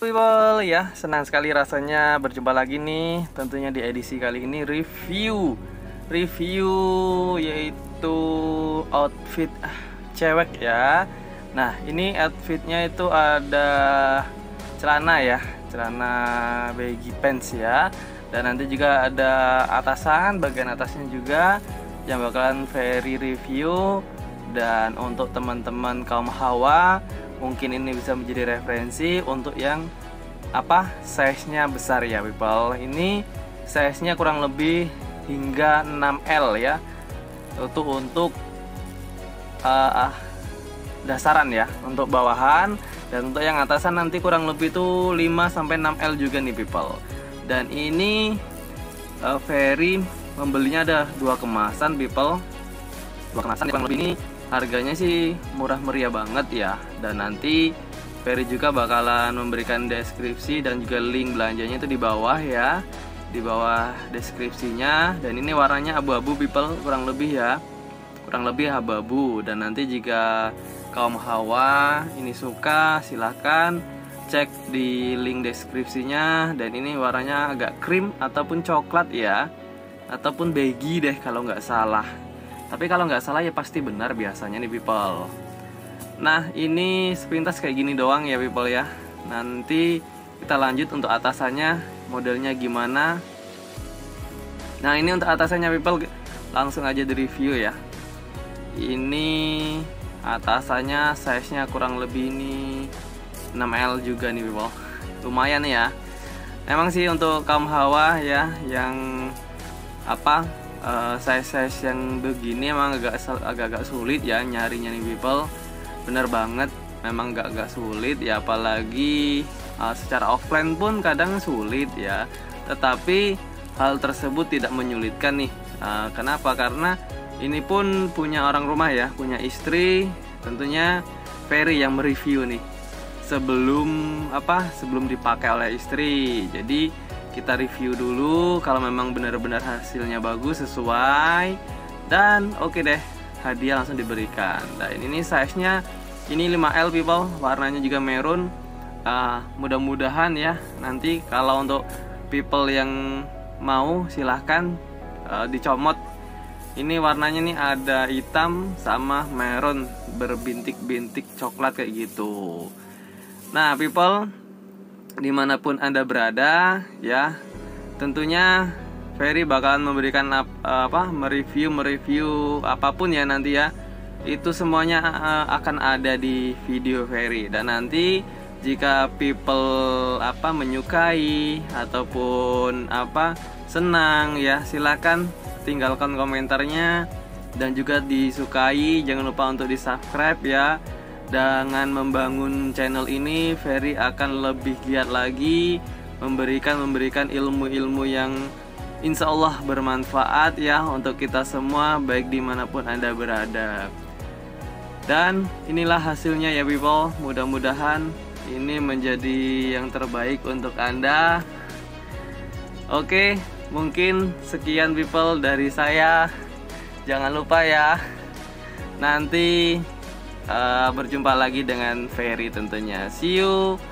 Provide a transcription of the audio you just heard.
people ya, senang sekali rasanya berjumpa lagi nih. Tentunya di edisi kali ini review yaitu outfit cewek ya. Nah ini outfitnya itu ada celana ya, celana baggy pants ya. Dan nanti juga ada atasan, bagian atasnya juga yang bakalan Ferry review. Dan untuk teman-teman kaum hawa, mungkin ini bisa menjadi referensi untuk yang size-nya besar ya people. Ini size-nya kurang lebih hingga 6L ya. Itu untuk dasaran ya, untuk bawahan. Dan untuk yang atasan nanti kurang lebih itu 5-6L juga nih people. Dan ini Ferry membelinya ada 2 kemasan people. 2 kemasan kurang lebih ini harganya sih murah meriah banget ya. Dan nanti Ferry juga bakalan memberikan deskripsi dan juga link belanjanya itu di bawah ya, di bawah deskripsinya. Dan ini warnanya abu-abu people, kurang lebih ya, kurang lebih abu-abu. Dan nanti jika kaum hawa ini suka, silahkan cek di link deskripsinya. Dan ini warnanya agak krim ataupun coklat ya, ataupun baggy deh kalau nggak salah. Tapi kalau nggak salah ya pasti benar biasanya nih people. Nah ini sepintas kayak gini doang ya people ya. Nanti kita lanjut untuk atasannya, modelnya gimana. Nah ini untuk atasannya people, langsung aja di review ya. Ini atasannya size-nya kurang lebih ini 6L juga nih people. Lumayan ya. Emang sih untuk kaum hawa ya, yang size-size yang begini emang agak sulit ya nyarinya nih people. Bener banget, memang agak sulit ya, apalagi secara offline pun kadang sulit ya. Tetapi hal tersebut tidak menyulitkan nih. Kenapa? Karena ini pun punya orang rumah ya, punya istri. Tentunya Ferry yang mereview nih sebelum dipakai oleh istri. Jadi kita review dulu, kalau memang benar-benar hasilnya bagus, sesuai, dan oke deh, hadiah langsung diberikan. Nah ini size-nya ini 5L people, warnanya juga merun. Mudah-mudahan ya nanti kalau untuk people yang mau silahkan dicomot. Ini warnanya nih ada hitam sama merun berbintik-bintik coklat kayak gitu. Nah people, dimanapun Anda berada ya, tentunya Ferry bakalan memberikan mereview apapun ya nanti ya. Itu semuanya akan ada di video Ferry. Dan nanti jika people menyukai ataupun senang ya, silakan tinggalkan komentarnya. Dan juga disukai, jangan lupa untuk di subscribe ya. Dengan membangun channel ini, Ferry akan lebih giat lagi memberikan ilmu-ilmu yang insya Allah bermanfaat ya untuk kita semua, baik dimanapun Anda berada. Dan inilah hasilnya ya people. Mudah-mudahan ini menjadi yang terbaik untuk Anda. Oke, mungkin sekian people dari saya. Jangan lupa ya, nanti berjumpa lagi dengan Ferry tentunya. See you.